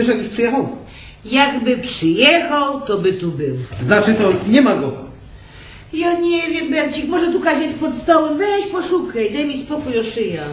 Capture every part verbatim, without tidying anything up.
Zbyszek już przyjechał? Jakby przyjechał, to by tu był. Znaczy to nie ma go. Ja nie wiem, Bercik, może tu Kasia jest pod stołem. Weź poszukaj, daj mi spokój, o szyja.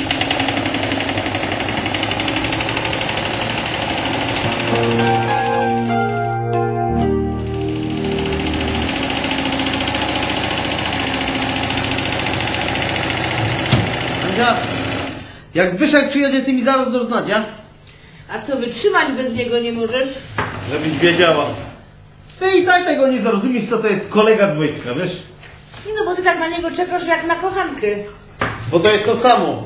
Andzia, jak Zbyszek przyjedzie, ty mi zaraz dasz znać, ja? A co, wytrzymać bez niego nie możesz? Żebyś wiedziała. Ty i tak tego nie zrozumiesz, co to jest kolega z wojska, wiesz? Nie no, bo ty tak na niego czekasz jak na kochankę. Bo to jest to samo.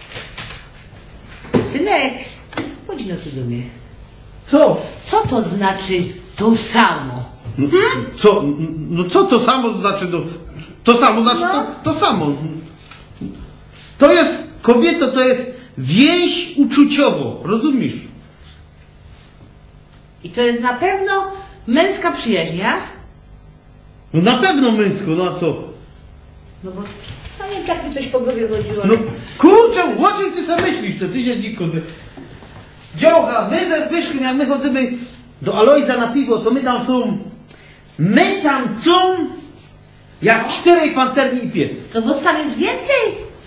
Synek, chodź no tu do mnie. Co? Co to znaczy to samo? No, co? No co to samo znaczy? No, to samo znaczy No. to, to samo. To jest, kobieto, to jest więź uczuciowo, rozumiesz? I to jest na pewno męska przyjaźń, ja? No na pewno męsko, no a co? No bo, no nie tak mi coś po głowie chodziło. No kurczę, o czym ty sobie myślisz, to ty się dziko. Ty... Dziołcha, my ze Zbyszkiem, jak my chodzimy do Alojza na piwo, to my tam są, my tam są jak czterej pancerni i pies. To w jest więcej?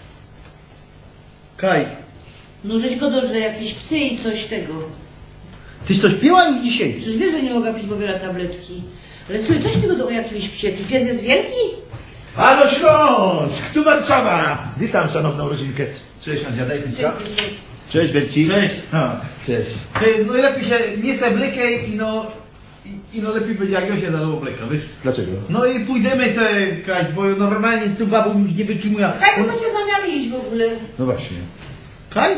Kaj, No żeś go do, że jakieś psy i coś tego. tyś coś piła już dzisiaj? Przecież wiesz, że nie mogę pić, bo biorę tabletki. Ale słuchaj, coś ty go do o jakimś psie. Ty pies jest wielki? Halo Śląsk, tu Warszawa. Witam szanowną rodzinkę. Cześć Andzia, daj piska. Cześć Berci. Cześć. A, cześć. Ty, no i lepiej się nie se blekaj i no, i, i no lepiej będzie jak ja się zaraz obleka, wiesz? Dlaczego? No i pójdziemy se, Kaś, bo normalnie z tą babą już nie wytrzymuję. Tak, to będzie zamiary iść w ogóle. No właśnie. Kaj? Y,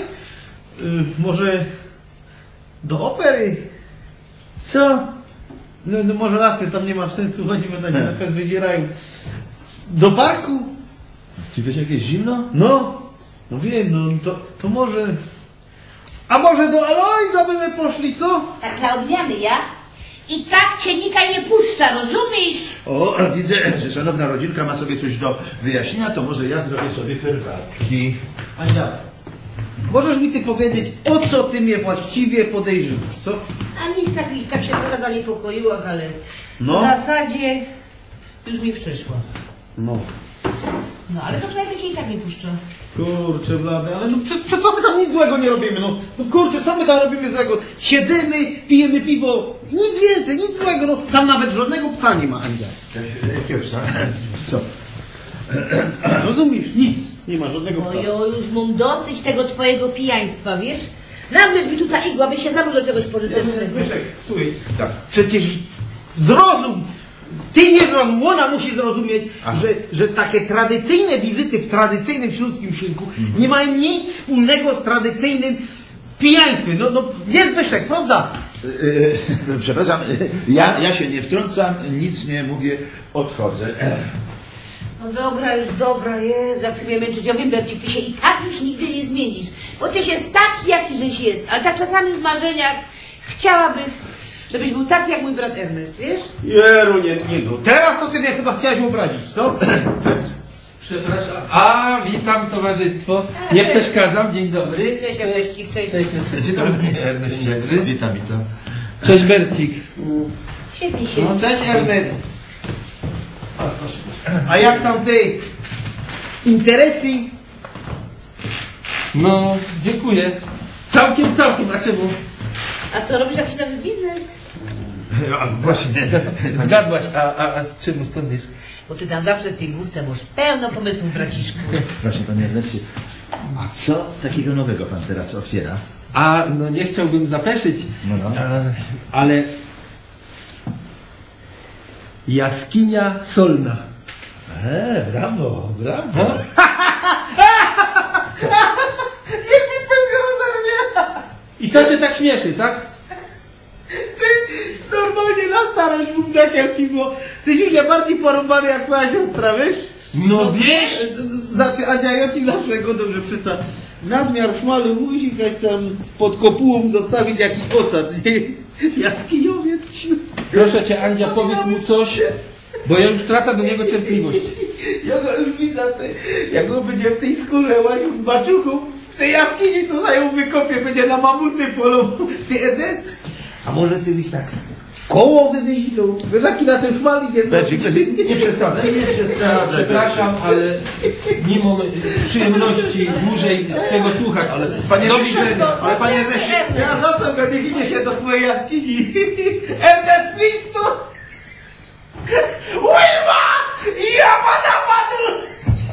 może do opery? Co? No, no może rację, tam nie ma sensu, chodzi, bo takie nakaz wydzierają. Do parku? Ty wiesz jak jest zimno? No, no wiem, no to, to może... A może do Alojza by my poszli, co? Tak dla odmiany, ja? I tak cię nikaj nie puszcza, rozumiesz? O, widzę, że szanowna rodzinka ma sobie coś do wyjaśnienia, to może ja zrobię sobie herbatki. Ania, możesz mi ty powiedzieć, o co ty mnie właściwie podejrzywasz, co? A nic, tak, tak się trochę zaniepokoiłam, ale No. w zasadzie już mi przyszło. No. No, ale to najpierw cię i tak nie puszcza. Kurczę blady, ale no przed, przed co my tam nic złego nie robimy, no. No kurczę, co my tam robimy złego? Siedzimy, pijemy piwo, nic więcej, nic złego, no. Tam nawet żadnego psa nie ma, Andzia. Jakiego psa? Co? Rozumiesz? Nic. Nie ma żadnego Bo psa. ja już mam dosyć tego twojego pijaństwa, wiesz? Nawleć mi tutaj igła, byś się zabrał do czegoś pożytecznego. Zbyszek, słuchaj, Tak. przecież zrozum, ty nie zrozum, ona musi zrozumieć, Aha. że, że takie tradycyjne wizyty w tradycyjnym śląskim szynku nie mają nic wspólnego z tradycyjnym pijaństwem. No, no jest Zbyszek, prawda? Yy, przepraszam, ja, ja się nie wtrącam, nic nie mówię, odchodzę. No dobra, już dobra, Jezu, jak ty mnie męczyć. Ja wiem, Bercik, ty się i tak już nigdy nie zmienisz. Bo ty jest taki, jaki żeś jest. Ale tak czasami w marzeniach chciałabym, żebyś był taki jak mój brat Ernest, wiesz? Jeru, nie, nie no. Teraz to ty mnie chyba chciałeś obrazić, co? Przepraszam. A, witam towarzystwo. Nie przeszkadzam, dzień dobry. Cześć, Ernestik, cześć. Cześć, Dzień dobry, Erneście. Witam, witam. Cześć Bercik. Świetnie się. No cześć Ernest. A jak tam ty? Interesy? No, dziękuję. Całkiem, całkiem, a czemu? A co, robisz jakiś nowy biznes? A, właśnie. Zgadłaś, a, a, a z czemu, skąd wiesz? Bo ty tam zawsze w tej główce masz pełno pomysłów, braciszku. Właśnie, panie Erneście, a co takiego nowego pan teraz otwiera? A, no nie chciałbym zapeszyć, No, no. a, ale... Jaskinia solna. E, brawo, brawo. Jak mi pędzę rozerwie? I to cię tak śmieszy, tak? Ty normalnie na starość mów tak jak pismo. Tyś już ja bardziej porąbany jak twoja siostra, wiesz? No wiesz! Znaczy, Asia, ja ci zawsze godę, że przecież nadmiar szmalu musi jakaś tam pod kopułą zostawić jakiś osad. Jaskiniowiec. Proszę cię, Andzia, powiedz mu coś, bo ja już tracę do niego cierpliwość. Ja go już widzę, ty, jak on będzie w tej skórze łaził z baczuchą, w tej jaskini, co za ją wykopię, będzie na mamuty polował. Ty, Ernest? A może ty byś tak koło wymyślił? Wiesz, jaki na tym szmal idzie? Bercik, nie, nie przesadzaj, nie przesadzaj. Przepraszam, ale mimo przyjemności dłużej tego słuchać. Ale panie Do Erneście, widzenia. ale panie Erneście, ja został go, nie ginie się do swojej jaskini. Ernest Listu! Łyma! Ja pana patu!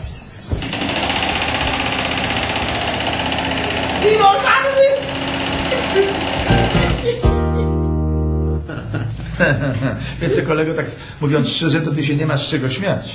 Dinożarły! Wiesz co, kolego, tak mówiąc szczerze, to ty się nie masz z czego śmiać.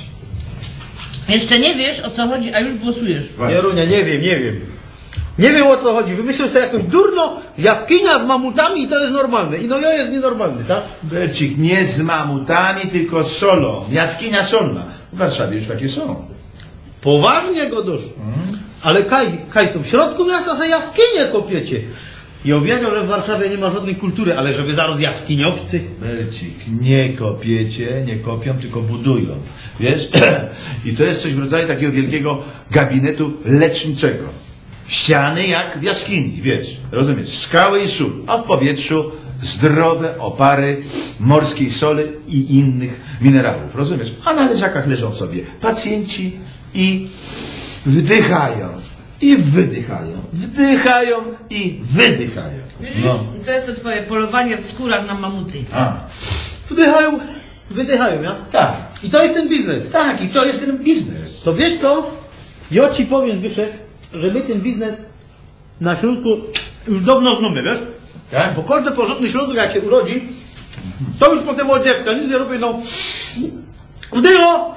Jeszcze nie wiesz, o co chodzi, a już głosujesz. Jerunia, nie wiem, nie wiem. Nie wiem, o co chodzi. Wymyślił sobie jakoś durno, jaskinia z mamutami i to jest normalne. I no ja jest nienormalny, tak? Bercik, nie z mamutami, tylko z solą. Jaskinia solna. W Warszawie już takie są. Poważnie go doszło. Ale Kaj, Kaj, to w środku miasta sobie jaskinie kopiecie. I on wiedział, że w Warszawie nie ma żadnej kultury, ale żeby zaraz jaskiniowcy. Bercik, nie kopiecie, nie kopią, tylko budują. Wiesz? I to jest coś w rodzaju takiego wielkiego gabinetu leczniczego. Ściany jak w jaskini, wiesz, rozumiesz, skały i sól, a w powietrzu zdrowe opary morskiej soli i innych minerałów, rozumiesz? A na leżakach leżą sobie pacjenci i wdychają, i wydychają, wdychają i wydychają. Widzisz? No. I to jest to twoje polowanie w skórach na mamuty. A, Wdychają, wydychają, ja? tak, I to jest ten biznes. tak, i to jest ten biznes. To wiesz co? Ja ci powiem, Wyszek, że my ten biznes na Śląsku już dawno znamy, wiesz? Tak? Bo każdy porządny Śląsk, jak się urodzi, to już potem od dziecka nic nie robi, no. Wdycho!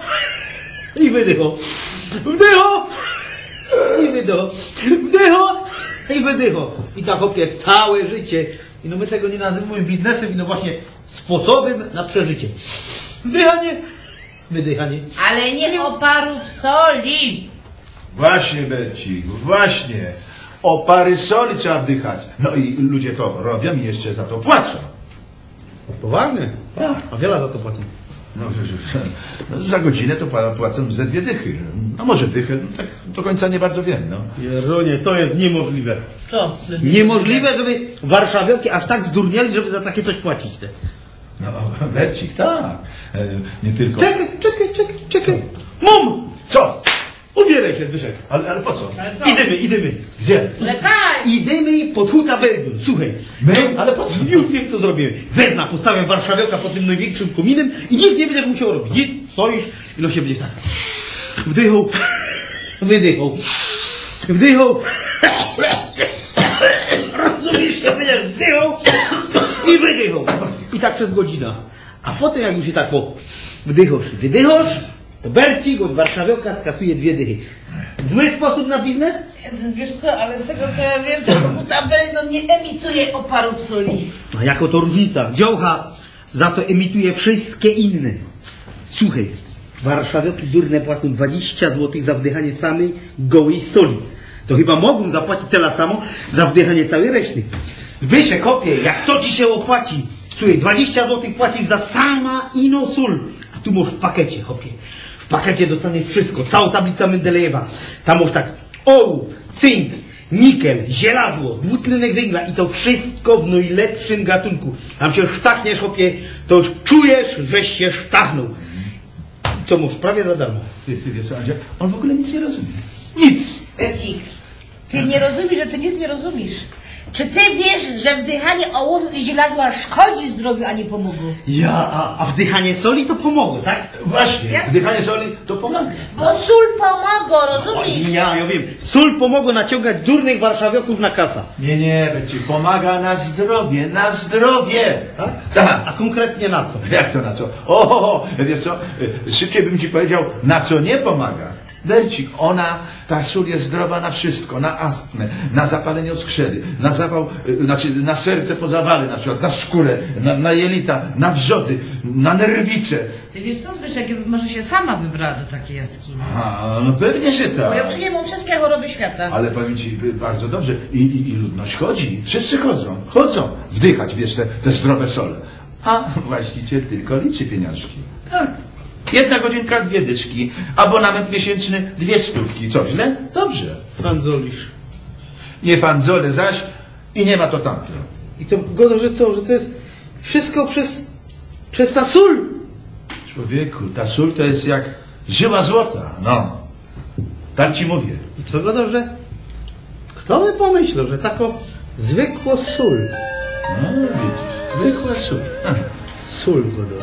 I wydycho. Wdycho! I wydycho. Wdycho! I wydycho. I tak opie całe życie. I no my tego nie nazywamy biznesem, i no właśnie sposobem na przeżycie. Wdychanie, wydychanie. Ale nie oparów soli. Właśnie, Bercik, właśnie. Opary soli trzeba wdychać. No i ludzie to robią i jeszcze za to płacą. Poważnie? A wiele za to płacą. No, no, za godzinę to pła- płacą ze dwie dychy. No może dychę, no, tak do końca nie bardzo wiem, no. Jeronie, to jest niemożliwe. Co? Niemożliwe, żeby warszawiaки aż tak zdurnieli, żeby za takie coś płacić. Te. No, Bercik, tak. E, nie tylko... Czekaj, czekaj, czekaj, czekaj. Mum! Co? Ubieraj się, Zbyszek. Ale, ale po co? Ale co? Idziemy, idziemy. Gdzie? Lekaj! Idziemy pod Huta Bergun. Słuchaj. My? Ale po co? Już wiem, co zrobimy. Wezna, postawię warszawiaka pod tym największym kominem i nic nie będziesz musiał robić. Nic, stoisz i no się będziesz tak. Wdychał, wydychał, wdychał. Rozumiesz, to będziesz wdychał i wydychał. I tak przez godzinę. A potem jak już się tak po wdychasz i wydychasz, to Bercik od warszawiaka skasuje dwie dychy. Zły sposób na biznes? Jezus, wiesz co, ale z tego co ja wiem, to Hutabelno nie emituje oparów soli. A jako to różnica. Działcha za to emituje wszystkie inne. Słuchaj, warszawiaki durne płacą dwadzieścia złotych za wdychanie samej gołej soli. To chyba mogą zapłacić tyle samo za wdychanie całej reszty. Zbyszek, kopie, jak to ci się opłaci? Słuchaj, dwadzieścia złotych płacisz za sama ino sól. A tu masz w pakiecie, chopie. W pakiecie dostaniesz wszystko, całą tablicę Mendelejewa. Tam masz tak ołów, cynk, nikel, żelazo, dwutlenek węgla i to wszystko w najlepszym gatunku. Tam się sztachniesz, chopie, to już czujesz, żeś się sztachnął. To masz prawie za darmo. Ty, ty wiesz co, Andzia? On w ogóle nic nie rozumie. Nic! Bercik, ty nie rozumiesz, że ty nic nie rozumiesz. Czy ty wiesz, że wdychanie ołowiu i żelaza szkodzi zdrowiu, a nie pomogło? Ja, a, a wdychanie soli to pomogło, tak? Właśnie, Ja- wdychanie soli to pomaga. Bo sól pomogło, rozumiesz? Ja, ja wiem. Sól pomogło naciągać durnych warszawiaków na kasa. Nie, nie, Bercik, pomaga na zdrowie, na zdrowie! Tak? Tak. A konkretnie na co? Jak to na co? O, o, o, wiesz co, y, szybciej bym ci powiedział, na co nie pomaga. Bercik, ona, ta sól jest zdrowa na wszystko, na astmę, na zapalenie skrzeli, na zawał, y, znaczy na serce po zawale na przykład, na skórę, na, na jelita, na wrzody, na nerwice. Ty wiesz co, Zbyszek, ja bym może się sama wybrała do takiej jaskini. A, no pewnie, że Bo ja tak. przyjmę wszystkie choroby świata. Ale powiem ci y, bardzo dobrze, I, i, i ludność chodzi, wszyscy chodzą, chodzą, wdychać, wiesz, te, te zdrowe sole. A właściciel tylko liczy pieniążki. Tak. Jedna godzinka, dwie dyszki, abonament miesięczny, dwie stówki. Co, źle? Dobrze. Pan Zolisz. nie fanzole zaś i nie ma to tamto. I to godo, że co, że to jest wszystko przez, przez ta sól. Człowieku, ta sól to jest jak żyła złota, no. Tak ci mówię. I to godo, że kto by pomyślał, że taką zwykłą sól, No widzisz, zwykła sól. sól godoż.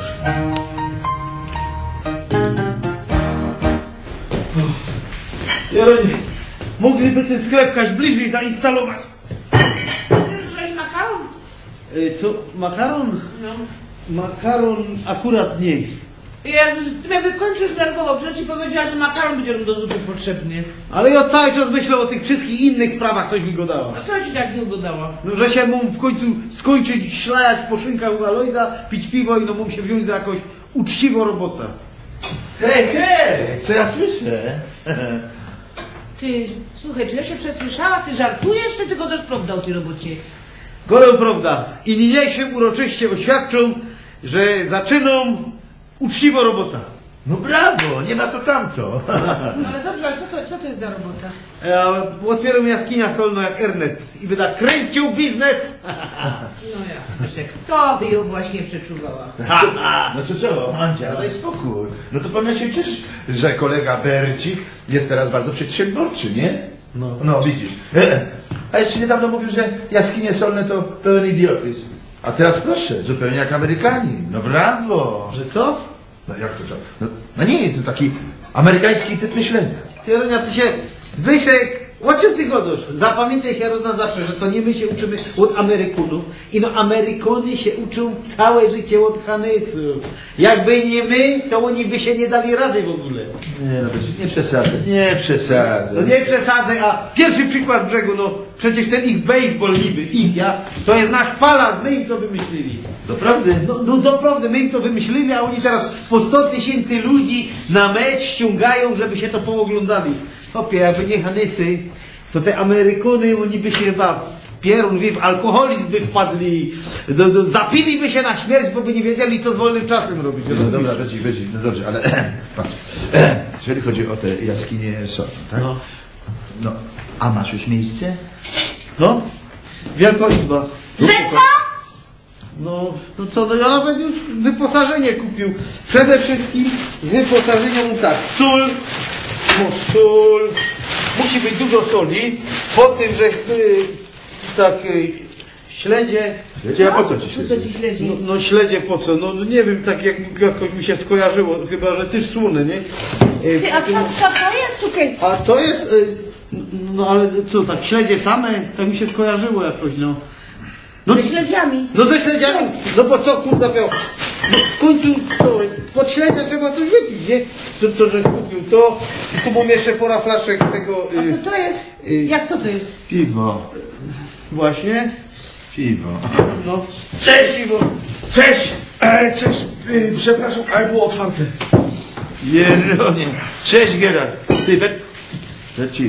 Jeronie, mogliby ten sklep kaś bliżej zainstalować. Coś makaron? Y, Co, makaron? No. Makaron akurat nie. Jezus, ty mnie wykończysz nerwowo, przecież ci powiedziała, że makaron będzie nam do zupy potrzebny. Ale ja cały czas myślę o tych wszystkich innych sprawach, coś mi go dała. A co ci tak nie ugodała? No, że się mógł w końcu skończyć szlajać po szynkach u Alojza, pić piwo i no mógł się wziąć za jakąś uczciwą robotę. Hej, hej, co ja słyszę? Ty, słuchaj, czy ja się przesłyszała? Ty żartujesz, czy ty go też prawda o tej robocie? Golę prawda. I niniejszym uroczyście oświadczą, że zaczynam uczciwą robotę. No brawo, nie ma to tamto. No ale dobrze, ale co to, co to jest za robota? Ja otwieram jaskinia solną jak Ernest i będę kręcił biznes. No ja, Zbyszek, to by ją właśnie przeczuwała. No to co, Andzia, daj spokój. No to pewnie się cieszy, że kolega Bercik jest teraz bardzo przedsiębiorczy, nie? No. No widzisz. A jeszcze niedawno mówił, że jaskinie solne to pełen idiotyzm. A teraz proszę, zupełnie jak Amerykanin. No brawo. Że co? No jak to co? No, no nie, to taki amerykański typ myślenia. Pieronia, ty się... Zbyszek, o czym ty godasz? Zapamiętaj się raz na zawsze, że to nie my się uczymy od Amerykanów. I no Amerykanie się uczą całe życie od Hanysów. Jakby nie my, to oni by się nie dali rady w ogóle. Nie, no Bercik, nie przesadzaj. Nie przesadzaj. No nie przesadzaj, a pierwszy przykład brzegu, no przecież ten ich baseball niby, ich, ja, to jest nasz palant, my im to wymyślili. Doprawdy? No, no doprawdy, my im to wymyślili, a oni teraz po sto tysięcy ludzi na mecz ściągają, żeby się to pooglądali. Hopie, jakby nie Hanysy, to te Amerykany, oni by się chyba w pierun, w alkoholizm by wpadli, do, do, zapiliby się na śmierć, bo by nie wiedzieli, co z wolnym czasem robić. No dobra, Bercik, Bercik, no dobrze, ale patrz. Jeżeli chodzi o te jaskinie solne, tak? No. No, a masz już miejsce? No, Wielka Izba. Że co? No, no co, no ja nawet już wyposażenie kupił. Przede wszystkim z wyposażeniem tak, sól, no sól, musi być dużo soli, po tym, że y, tak y, śledzie, Ja po co ci Co się to ci śledzi? no, no śledzie po co, no, no nie wiem, tak jak jakoś mi się skojarzyło, chyba, że też słony, nie? Y, Ty, a co, co to jest tutaj? a to jest, y, no ale co, tak śledzie same, tak mi się skojarzyło jakoś, no. No, Ze śledziami. no ze śledziami, no po co kurwa miał? No w końcu to, pod śledzia trzeba coś wypić, nie? To, to że kupił to, i tu mam jeszcze pora flaszek tego, A y, co to jest? y, Jak co to jest? Piwo. właśnie, Piwo. no. Cześć Iwo! Cześć! E, cześć! E, przepraszam, ale było otwarte. Jeronie. Cześć, Gerard. Ty, Ber... Bercik.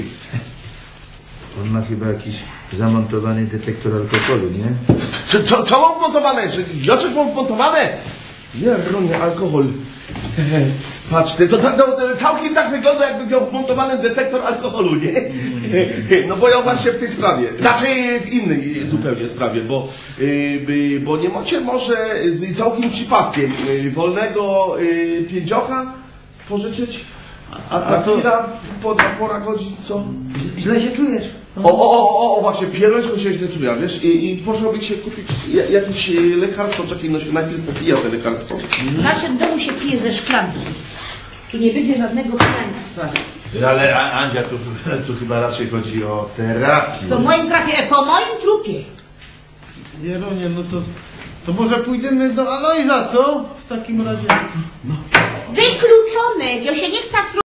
On ma chyba jakiś zamontowany detektor alkoholu, nie? Co, co, co mam wmontowane? Że Joczek mam wmontowane? Jeronie, alkohol. E, patrz, ty, to, to, to całkiem tak wygląda, jakby miał wmontowany detektor alkoholu, nie? No bo ja właśnie w tej sprawie, znaczy w innej zupełnie sprawie, bo, y, by- bo nie macie może y, całkiem przypadkiem y, wolnego y, pięciocha pożyczyć? A, A a co? chwila, po, pora godzin, co? Źle się czujesz. O, o, o, o, o właśnie, pierońsko się źle czuję, wiesz, i, i proszę by się kupić ja- jakieś e, lekarstwo, czekaj, no się najpierw popija te lekarstwo. W naszym domu się pije ze szklanki. Tu nie będzie żadnego pijaństwa. Ale A- Andzia, tu, tu chyba raczej chodzi o terapię. Po moim trafie, e, po moim trupie. Jeronie, no to, to może pójdziemy do Alojza, co? W takim razie. Wykluczone! Ja się nie chcę w